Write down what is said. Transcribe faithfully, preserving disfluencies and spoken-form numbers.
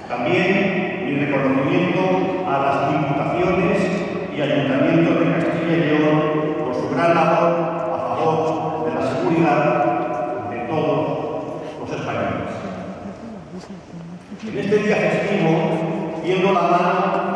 También mi reconocimiento a las diputaciones y ayuntamientos de Castilla y León por su gran labor a favor de la seguridad de todos los españoles. En este día festivo, tiendo la mano